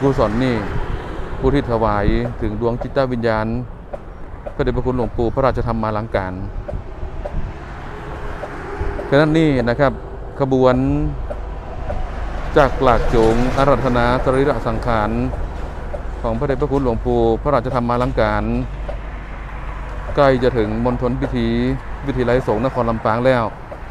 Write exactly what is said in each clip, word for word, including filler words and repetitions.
กุศลนี่ผู้ที่ถวายถึงดวงจิตวิญญาณพระเดชพระคุณหลวงปู่พระราชธรรมาลังการฉะนั้นนี่นะครับขบวนจากหลากโจงอาราธนาสรีระสังขารของพระเดชพระคุณหลวงปู่พระราชธรรมาลังการใกล้จะถึงมณฑลพิธีวิทยาลัยสงฆ์นครลำปางแล้ว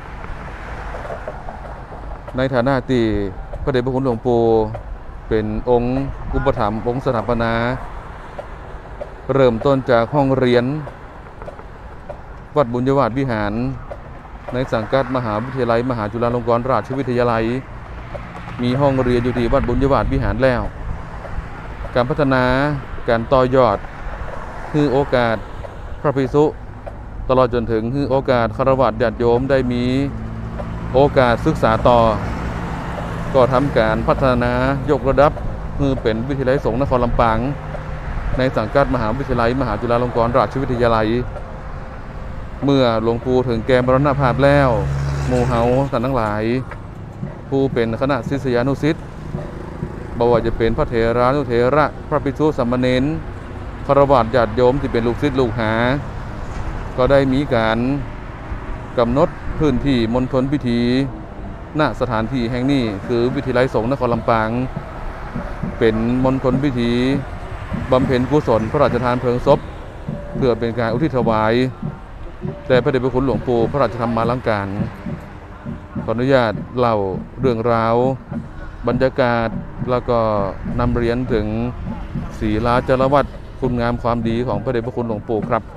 ในฐานะที่พระเดชพระคุณหลวงปู่เป็นองค์อุปถัมภ์องค์สถาปนาเริ่มต้นจากห้องเรียนวัดบุญยวาทวิหารในสังกัดมหาวิทยาลัยมหาจุฬาลงกรณราชวิทยาลัยมีห้องเรียนอยู่ที่วัดบุญยวาทวิหารแล้วการพัฒนาการต่อยอดคือโอกาสพระภิกษุตลอดจนถึงคือโอกาสคฤหัสถ์ญาติโยมได้มีโอกาสศึกษาต่อก็ทำการพัฒนายกระดับคือเป็นวิทยาลัยสงฆ์นครลำปางในสังกัดมหาวิทยาลัยมหาจุฬาลงกรณราชวิทยาลัยเมื่อหลวงปู่ถึงแก่มรณภาพแล้วหมู่เฮาท่านทั้งหลายผู้เป็นคณะศิษยานุศิษย์บ่ว่าจะเป็นพระเถรานุเถระพระภิกษุสามเณรคฤหัสถ์ญาติโยมที่เป็นลูกศิษย์ลูกหาก็ได้มีการกำหนดพื้นที่มณฑลพิธีณสถานที่แห่งนี้คือวิทยาลัยสงฆ์นครลำปางเป็นมณฑลพิธีบำเพ็ญกุศลพระราชทานเพลิงศพเพื่อเป็นการอุทิศถวายแด่พระเดชพระคุณหลวงปู่พระราชธรรมาลังการขออนุญาตเล่าเรื่องราวบรรยากาศแล้วก็นำเรียนถึงศีลาจารวัตรคุณงามความดีของพระเดชพระคุณหลวงปู่ครับ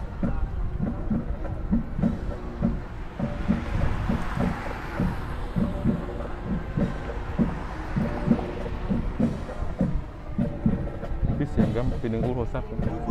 พี่เสียงก็ปีหนึ่งอู้โทรศัพท์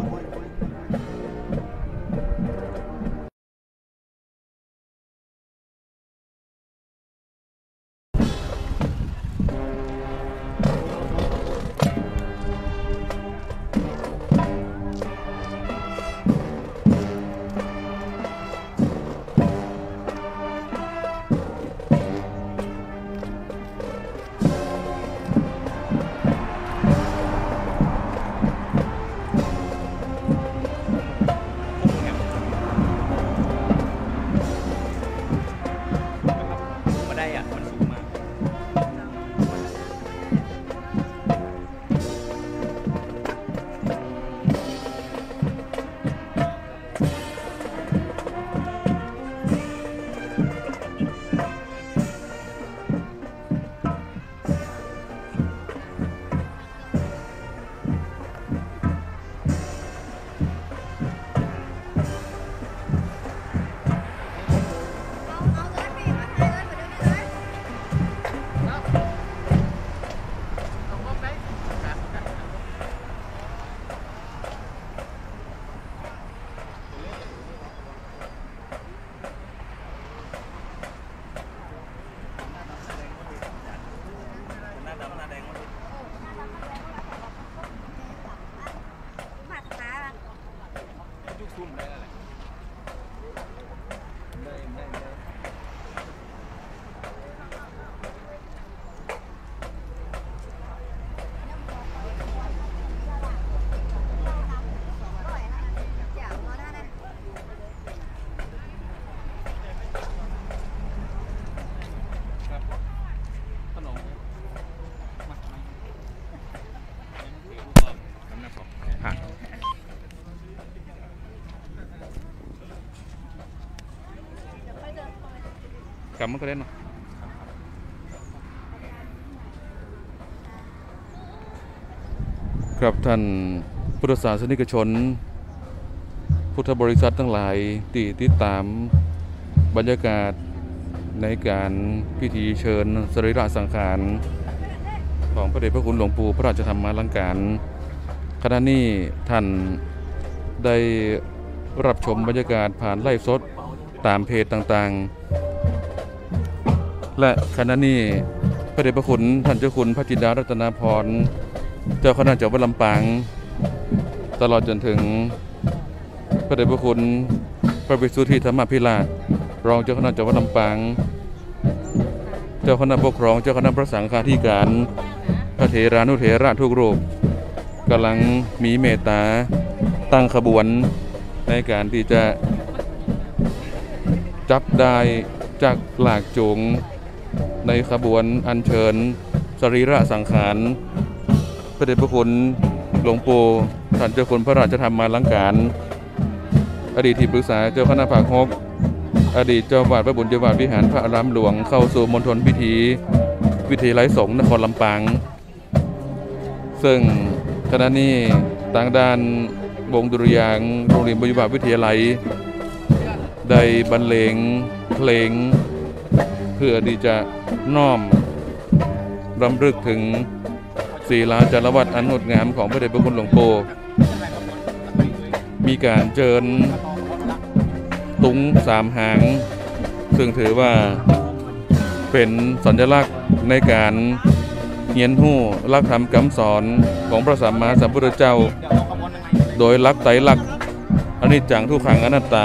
กลับมันก็เล่นเนาะครับท่านพุทธศาสนิกชนพุทธบริษัททั้งหลายที่ติดตามบรรยากาศในการพิธีเชิญสรีระสังขารของพระเดชพระคุณหลวงปู่พระราชธรรมาลังการขณะนี้ท่านได้รับชมบรรยากาศผ่านไลฟ์สดตามเพจต่างๆและขณะนี้พระเดชพระคุณท่านเจ้าคุณพระจินดารัตนาพรเจ้าคณะจังหวัดลำปางตลอดจนถึงพระเดชพระคุณพระภิกษุที่ธรรมพิราชรองเจ้าคณะจังหวัดลำปางเจ้าคณะปกครองเจ้าคณะพระสังฆาธิการพระเถรานุเถระทุกรูปกำลังมีเมตตาตั้งขบวนในการที่จะจับได้จากหลากจูงในขบวนอัญเชิญสรีระสังขารพระเดชพระคุณหลวงปู่ท่านเจ้าคุณพระราชธรรมมาลังการอดีตที่ปรึกษาเจ้าคณะภาคหกอดีตเจ้าวาดพระบุญเจ้าวาดวิหารพระอารามหลวงเข้าสู่มณฑลพิธีวิทยาลัยสงฆ์นครลำปางซึ่งขณะนี้ทางด้านวงดุริยางค์โรงเรียนบุญญาวิทยาลัยได้บรรเลงเพลงเพื่อที่จะน้อมรำลึกถึงศีลาจารวัตรอันงดงามของพระเดชพระคุณหลวงปู่มีการเจิญตุงสามหางซึ่งถือว่าเป็นสัญลักษณ์ในการเฮียนหู้หลักธรรมคำสอนของพระสัมมาสัมพุทธเจ้าโดยหลักไตรลักษณ์อนิจจังทุกขังอนัตตา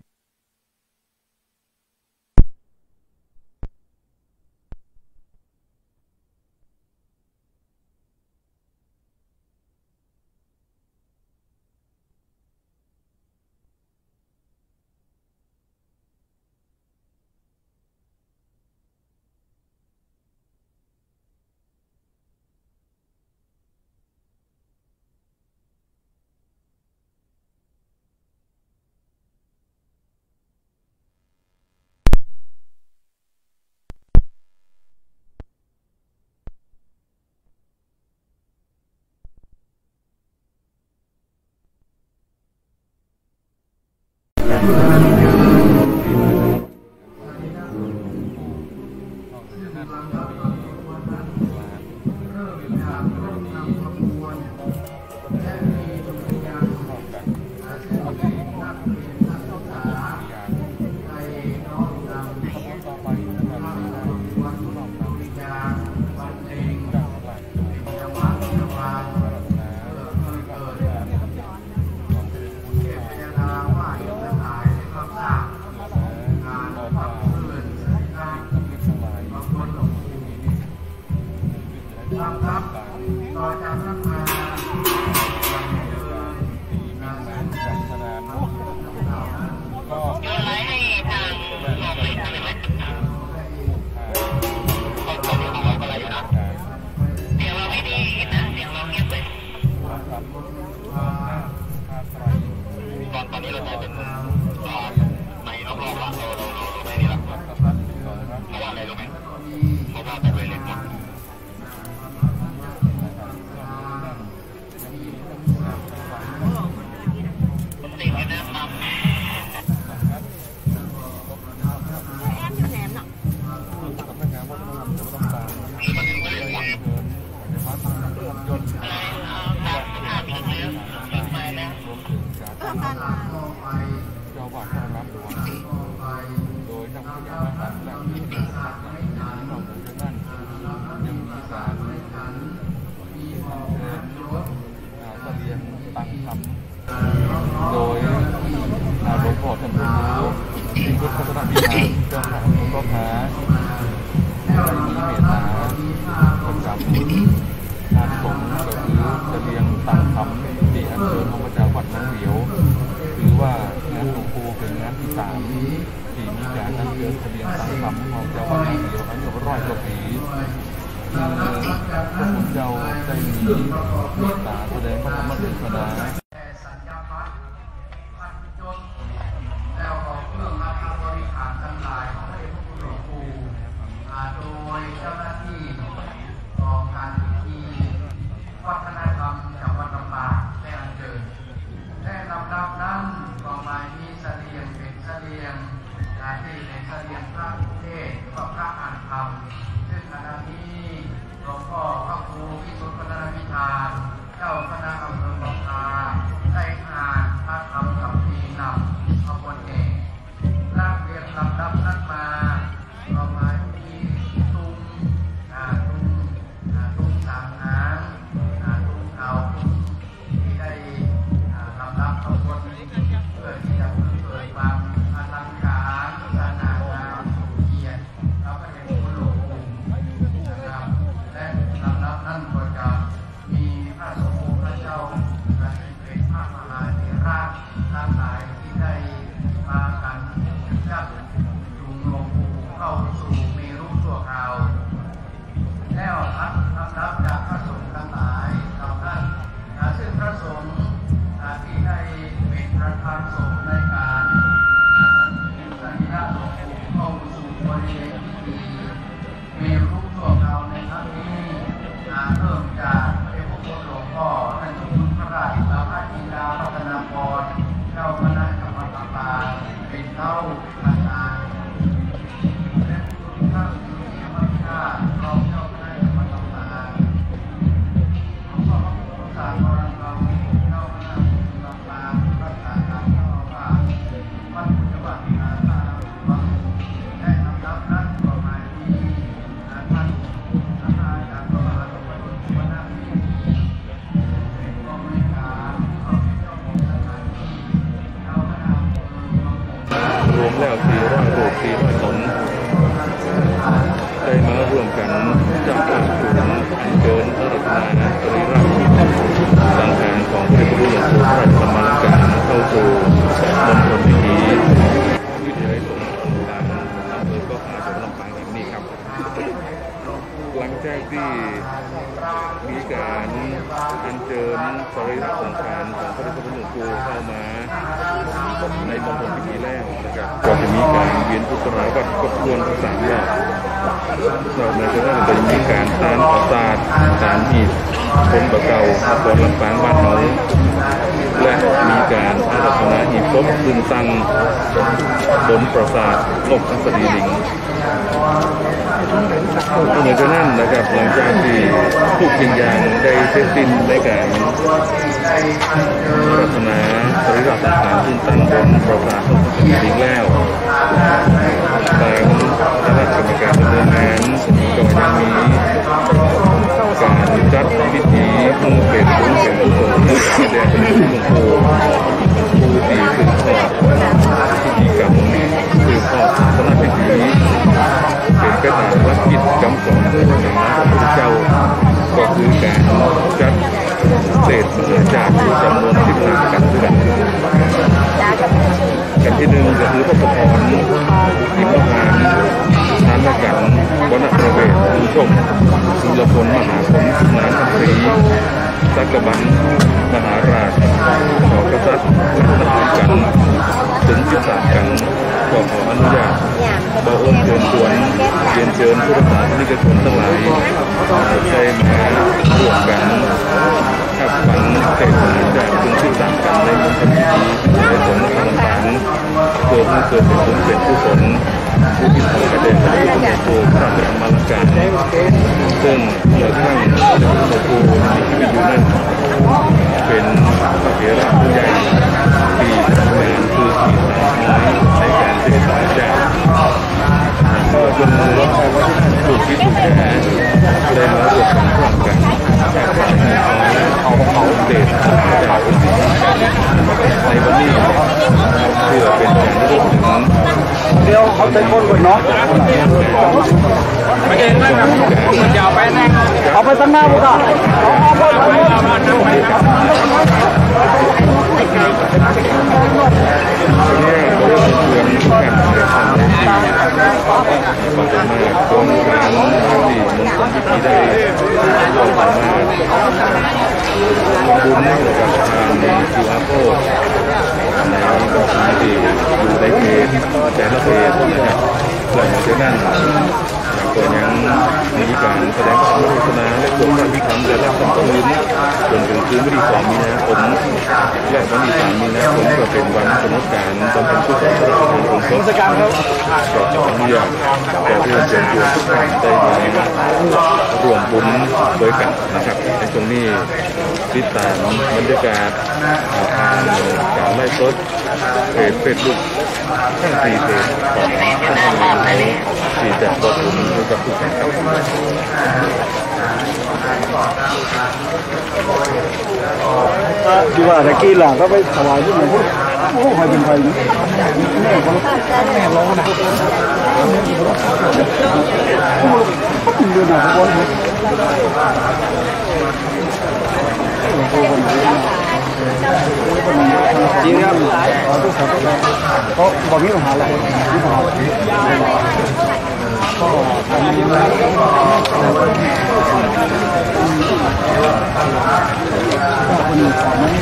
โดยหลวงพ่อท่านรู้ที่พุทธศาสนาพิธานเจ้าของหลวงพ่อพระได้มีเมตตากำกับงานสงฆ์ก็คือจะเรียงตั้งคำที่อัญเชิญของพระเจ้าวัดน้องเหลียวถือว่างานหลวงปู่เป็นงานที่สามที่มีการอัญเชิญเสบียงตั้งคำของเจ้าวัดน้องเหลียวอายุร้อยกว่าปีพระคุณเจ้าได้มีเมตตาแสดงพระธรรมเทศนาอัญเชิญสรีระสังขารของพระเดชพระคุณหลวงปู่เข้ามาในมณฑลพิธีแรกนะครับก็จะมีการเวียนอุตราวัดครบถ้วนทั้งสามรอบนอกจากนั้นก็จะมีการตานขอศาสตร์ตานหีบคนบะเก่าก่อนลำปางบ้านเขาและมีการอาราธนาหีบศพซึ่งตั้งบนปราสาทนกทัศดีลิงเหมือนกันนั่นนะครับหลังจากที่ทุกสิ่งอย่างได้เสร็จสิ้นในการอาราธนาสรีระสังขารซึ่งตั้งบนปราสาทนกทัศดีลิงแล้วทางคณะกรรมการดำเนินงานก็ยังมีการจัดพิธีเพื่อเป็นบุญเป็นกุศลแด่พระหลวงปู่ผู้ที่สืบทอดพิธีกรรมสืบทอดศาสนาพิธีเป็นไปตามหลักกิจกรรมสอนแห่งพระพุทธเจ้าก็คือการจัดเศษเสือจากจำนวนสิบห้ากันด้วยกันกันที่หนึ่งก็คือพระพุทธพรอิมพานทานกันวณประเวศผู้ชมสุรพลมหาผลนานทัพศรีสักบันมหาราชขอกษัตริย์นับกันถึงสิบสามกันก็ขออนุญาตบอเอิญเชิญชวนเรียนเชิญผู้รับสนิกชนทั้งหลายได้มาร่วมกันขับฝันเสกสรรจากถึงสิบสามกันในมณฑลพิธีในสงฆ์ต่างๆเพื่อให้เกิดเป็นบุญเป็นกุศลผู้ที่ทำกระเด็นผู้ที่เป็นผู้พระธรรมลังการซึ่งเมื่อท่านพระพุทธภูมิมีชีวิตอยู่นั้นเป็นพระเถระผู้ใหญ่ที่ทำงานคือที่สามน้อยในการเสกสรรจากก็จนถูกคิดถูกแก่ได้มาร่วมกันร่วมกันการพัฒนาของเดชจากองค์ที่ในวันนี้เพื่อเป็นการระลึกถึงเดี๋ยวเขาใช้คนก่อนเนาะไม่ได้นั่งมันยาวไปนั่งเอาไปตั้งหน้าบุตรเอาเอาไปเอาไปเอาไปตรงกลางที่มณฑลพิธีได้ออกมาบุญกับทางในคิวอาร์โค้ดในบางที่อยู่ในเขตแต่ละเขตนะครับหลังจากนั้นก็ยังมีการแสดงพระธรรมเทศนาและสวดพระพิธรรมแต่ละค่ำคืนจนถึงคืนวันที่สองมีนาคมและวันที่สามมีนาคมก็เป็นวันสมรการบำเพ็ญกุศลพระราชทานองค์สมการครับก็อนุญาตแต่เรื่องเชิญชวนทุกท่านได้มารวมบุญโดยกันนะครับในตรงนี้ติดตามบรรยากาศทางการไล่สดเพจเฟซบุ๊กทั้งสี่เพจของท่านที่จะบอกบุญกับทุกท่านครับดีว่าตะกี้หลังก็ไปถวายที่ไหนโอ้ใครเป็นใครนี่แม่เขาแม่ร้องนะเดือนหน้าเขาบอกจริงครับเขาบอกนี่ต้องหาอะไรนี่หาก็ทำดีมากคนหนึ่งของนั้น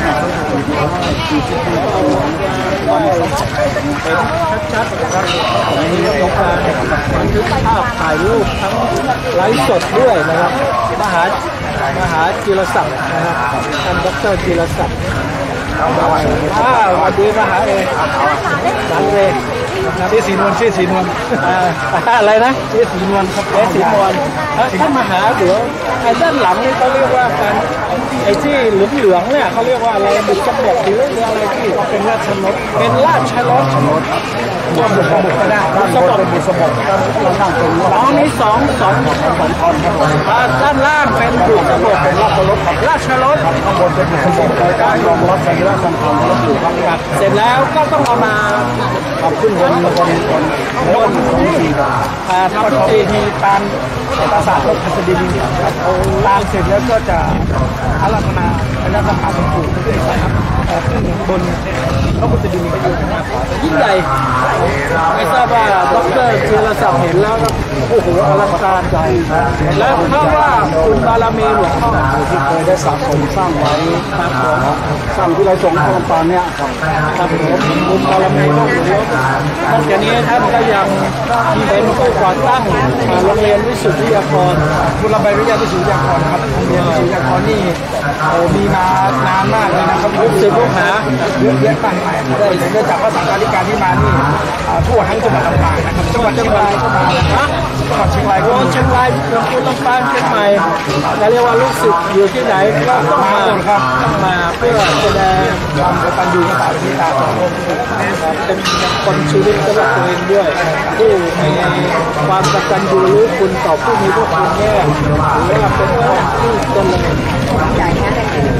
ชัดๆครับมีโอกาสบันทึกภาพถ่ายรูปทั้งไลฟ์สดด้วยนะครับมหามหาจิรศักดิ์นะครับท่านดรจิรศักดิ์อ้าวสวัสดีมหาเอกหลังเลยชื่อสีนวลชื่อสีนวลอะไรนะชื่อสีนวลครับแค่สีนวลท่านมหาเดี๋ยวไอ้ด้านหลังนี่เขาเรียกว่าการไอ้ที่เหลืองๆเนี่ยเขาเรียกว่าอะไรบุษบกหรืออะไรที่เป็นราชนกเป็นราชรสบุษบกก็ได้บุษบกเป็นบุษบกเรานั่งตรงนี้อ๋อนี่สองสองสองท่อนครับด้านล่างเป็นบุษบกเป็นราชรสราชรสข้างบนเป็นบุษบกโดยการรองรับในราชธรรมรถอยู่ครับเสร็จแล้วก็ต้องเอามาเอาขึ้นบนบนบนบนของทีอ่าทำพิธีตามปราสาทนกทัศดีลิงตามเสร็จแล้วก็จะอาราธนาพระสังฆาหลวงปู่ด้วยนะครับขึ้นบนพระพุทธดินยิ่งใหญ่ไม่ทราบว่าดรจิรศักดิ์เห็นแล้วโอ้โหอลังการใจแล้วเพราะว่าคุณบารมีหลวงพ่อที่เคยได้สะสมสร้างไว้ครับผมสร้างที่ไรสงฆ์ลำปางเนี่ยครับผมคุณบารมีก็ถือว่านอกจากนี้ท่านก็ยังเป็นผู้ก่อตั้งโรงเรียนวิสุทธิยากรคุณระบายวิทยาวิสุทธิยากรครับโรงเรียนวิสุทธิยากรนี่โอ้มีมานานมากเลยนะครับลูกศิษย์ลูกหาเยอะแยะมากมายได้เนื่องจากว่าสังฆาธิการที่มานี่ทั่วทั้งจังหวัดลำปางนะครับจังหวัดเชียงรายก็มานะจังหวัดเชียงรายก็เชียงรายลำพูนลำปางเชียงใหม่จะเรียกว่าลูกศิษย์อยู่ที่ไหนก็ต้องมาครับต้องมาเพื่อแสดงความกตัญญูกตเวทีต่อองค์นะครับเป็นคนชีวิตสำหรับตัวเองด้วยที่มีความกตัญญูรู้คุณต่อผู้มีพระคุณแน่หรือว่าเป็นคนที่เจริญใจนะ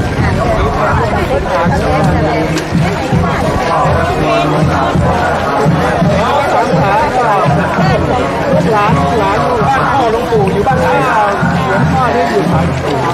สังขารก็หลานหลานบ้านพ่อหลวงปู่อยู่บ้านไหนหลวงพ่อที่อยู่บ้าน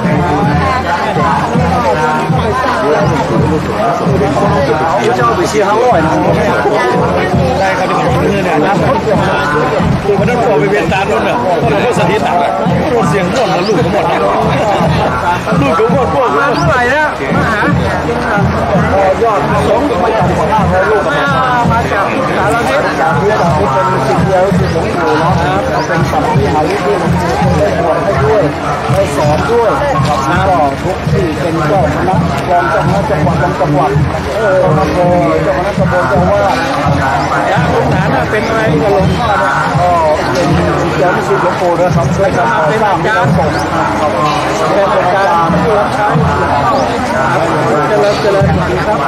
ปู่เจ้าไปเชียร์ห้าร้อยนะได้ครับที่ผมเนี่ยนะปู่มันต้องไปเวียนตาลุ่นอ่ะเพราะเราก็สถิตต่างรถเสียงร่วมกับลูกทั้งหมดลูกของพ่อพ่อมาเท่าไหร่นะมาหายอดสองมาจากหัวหน้าเขาลูกมาจากสารทิศจากเพื่อนที่เป็นสิ่งเดียวที่หลวงปู่นะครับเราเป็นสัมภาระที่หลวงปู่ได้บวชให้ด้วยได้สอนด้วยแล้วก็ทุกที่เป็นเจ้าคณะรองเจ้าคณะจังหวัดจังหวัดเอออำเภอเจ้าคณะตำบลเจ้าว่าอยากลูกหลานเป็นอะไรกับหลวงพ่อเนี่ยก็เป็นเจ้าหน้าที่หลวงปู่นะครับช่วยกันเป็นการส่งเป็นการที่รับใช้เจริญเจริญครับ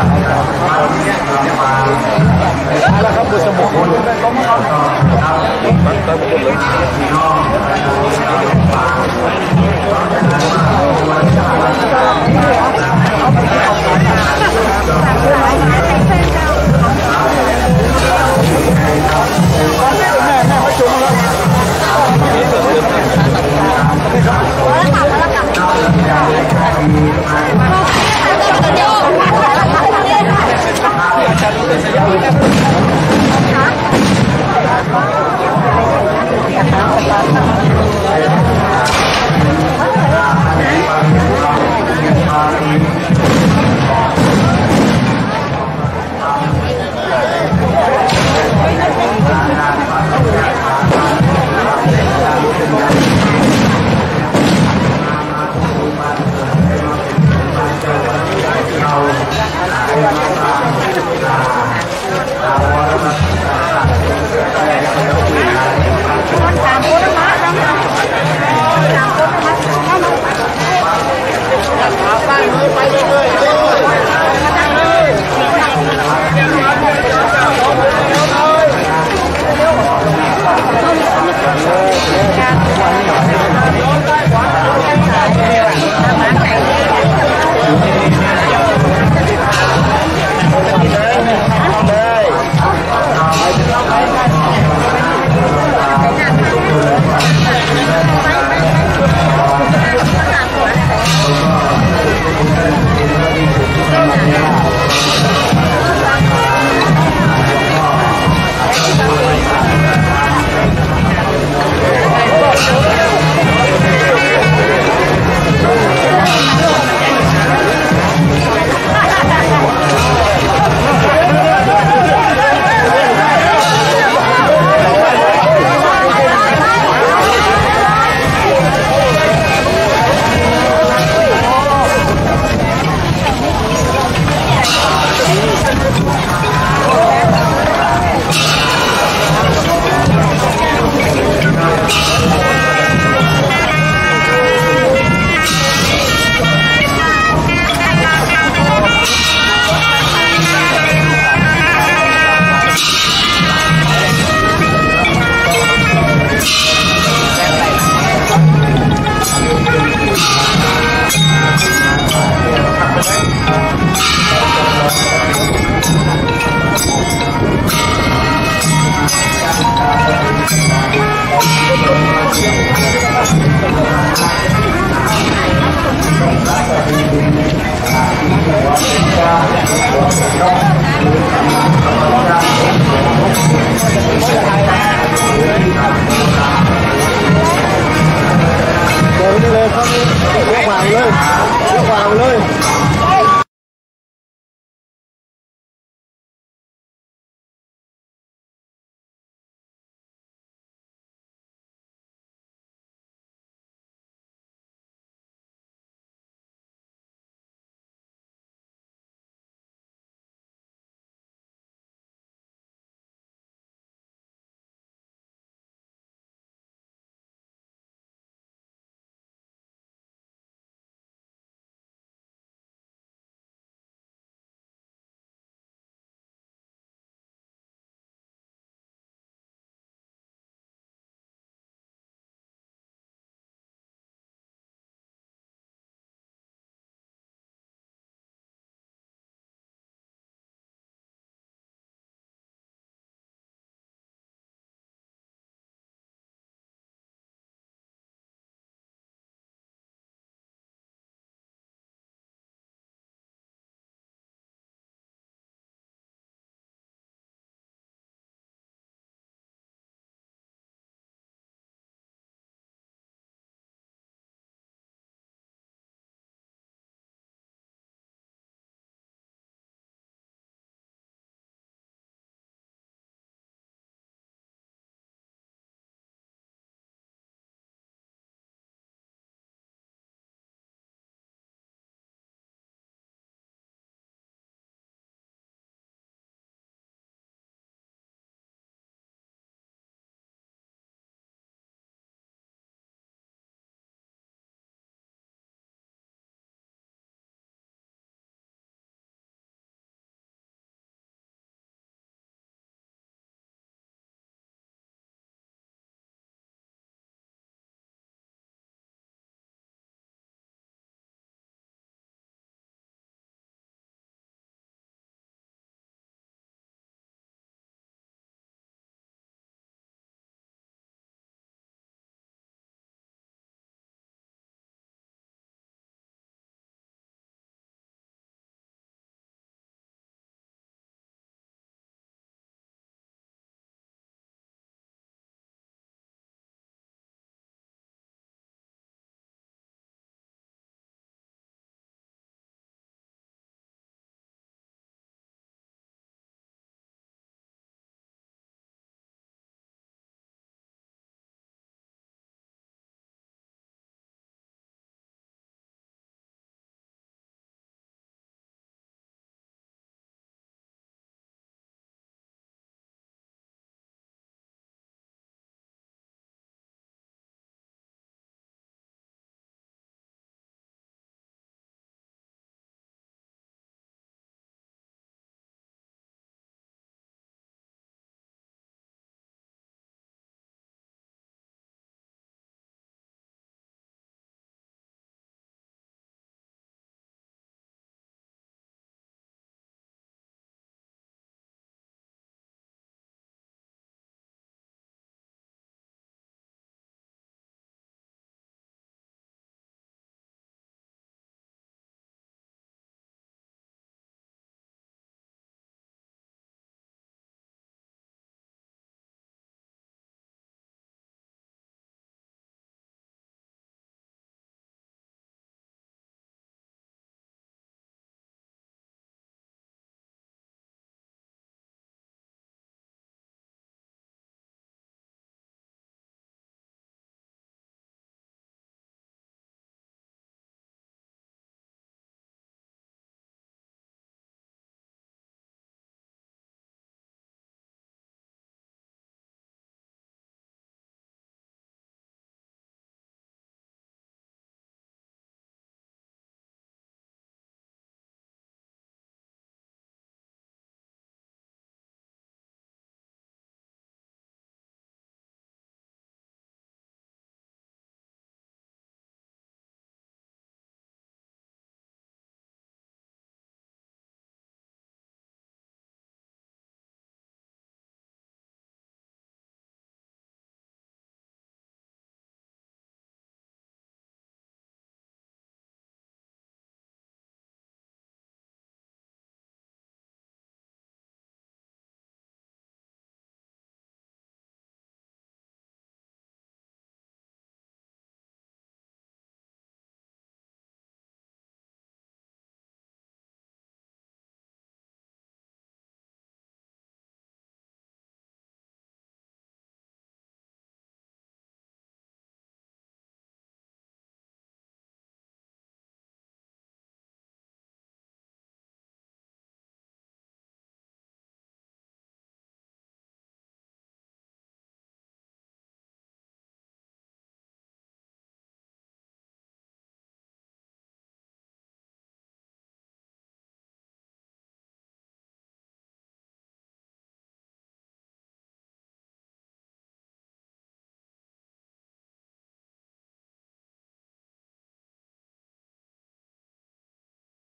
แล้วครับบุษบกต้องไปเลย